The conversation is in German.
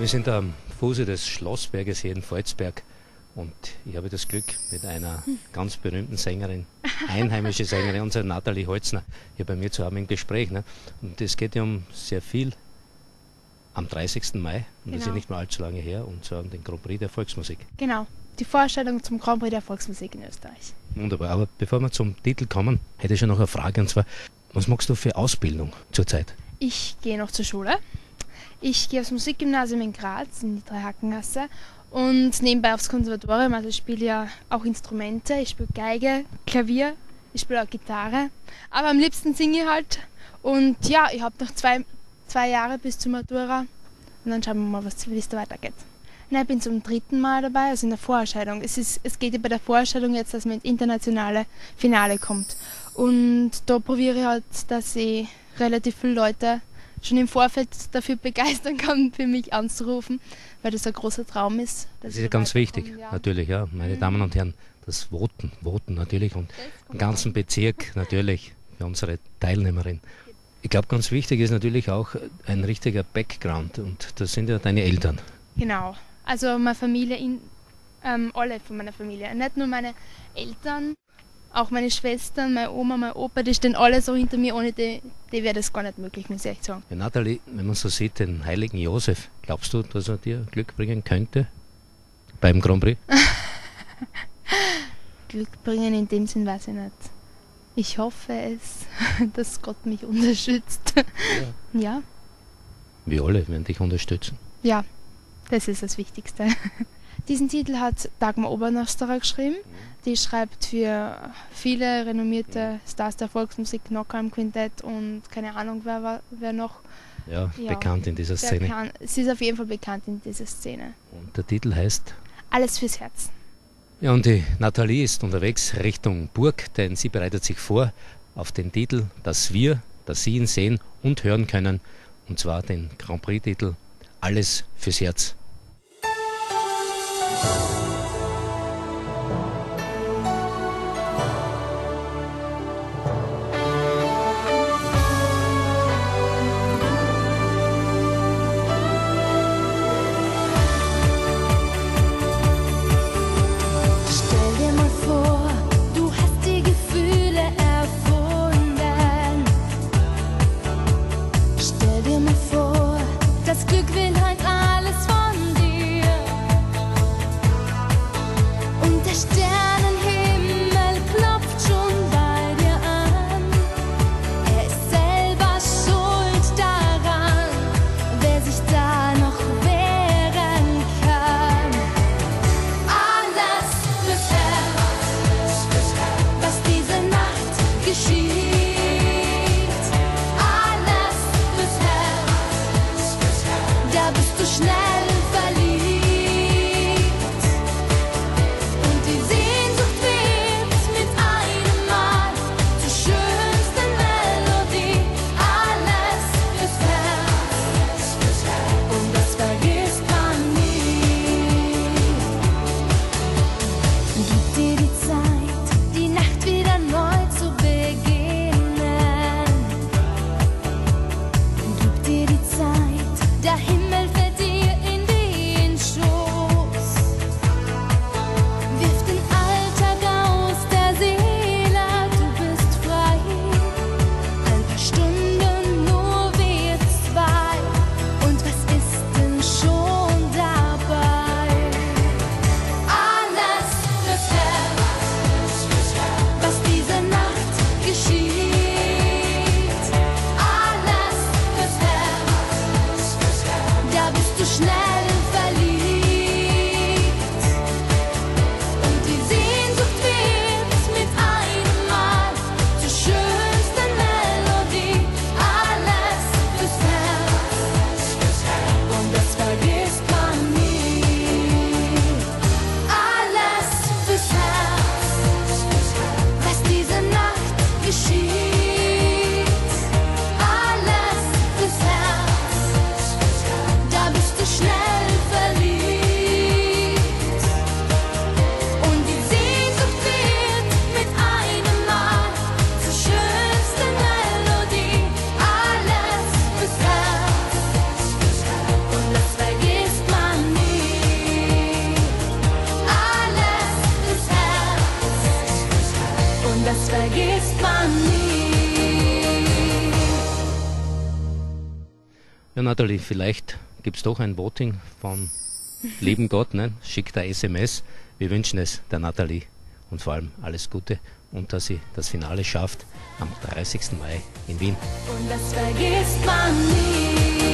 wir sind am Fuße des Schlossberges hier in Volzberg und ich habe das Glück, mit einer ganz berühmten Sängerin, einheimische Sängerin, unsere Nathalie Holzner, hier bei mir zu haben im Gespräch. Ne? Und es geht ja um sehr viel am 30. Mai, und das ist ja nicht mehr allzu lange her, und zwar um den Grand Prix der Volksmusik. Genau, die Vorstellung zum Grand Prix der Volksmusik in Österreich. Wunderbar, aber bevor wir zum Titel kommen, hätte ich schon noch eine Frage, und zwar, was machst du für Ausbildung zurzeit? Ich gehe noch zur Schule. Ich gehe aufs Musikgymnasium in Graz, in die Dreihakengasse, und nebenbei aufs Konservatorium. Also ich spiele ja auch Instrumente, ich spiele Geige, Klavier, ich spiele auch Gitarre, aber am liebsten singe ich halt. Und ja, ich habe noch zwei Jahre bis zur Matura und dann schauen wir mal, wie es da weitergeht. Nein, ich bin zum 3. Mal dabei, also in der Vorentscheidung. Es geht ja bei der Vorentscheidung jetzt, dass man ins internationale Finale kommt. Und da probiere ich halt, dass ich relativ viele Leute schon im Vorfeld dafür begeistern kann, für mich anzurufen, weil das ein großer Traum ist. Das ist ja ganz wichtig, natürlich, ja, meine Damen und Herren, das Voten natürlich, und den ganzen Bezirk natürlich für unsere Teilnehmerin. Ich glaube, ganz wichtig ist natürlich auch ein richtiger Background, und das sind ja deine Eltern. Genau, also meine Familie, alle von meiner Familie, nicht nur meine Eltern, auch meine Schwestern, meine Oma, mein Opa, die stehen alle so hinter mir, ohne die wäre das gar nicht möglich, muss ich echt sagen. Ja, Nathalie, wenn man so sieht, den heiligen Josef, glaubst du, dass er dir Glück bringen könnte beim Grand Prix? Glück bringen in dem Sinn weiß ich nicht. Ich hoffe es, dass Gott mich unterstützt. Ja. Wir alle werden dich unterstützen. Ja, das ist das Wichtigste. Diesen Titel hat Dagmar Obernosterer geschrieben. Die schreibt für viele renommierte Stars der Volksmusik, Knockheim Quintett und keine Ahnung wer noch. Ja, bekannt in dieser Szene. Sie ist auf jeden Fall bekannt in dieser Szene. Und der Titel heißt? Alles fürs Herz. Ja, und die Nathalie ist unterwegs Richtung Burg, denn sie bereitet sich vor auf den Titel, dass Sie ihn sehen und hören können, und zwar den Grand Prix-Titel Alles fürs Herz. Das Glück will halt alles von Ja, Nathalie, vielleicht gibt es doch ein Voting vom lieben Gott, ne? Schickt ein SMS. Wir wünschen es der Nathalie und vor allem alles Gute und dass sie das Finale schafft am 30. Mai in Wien. Und das vergisst man nie.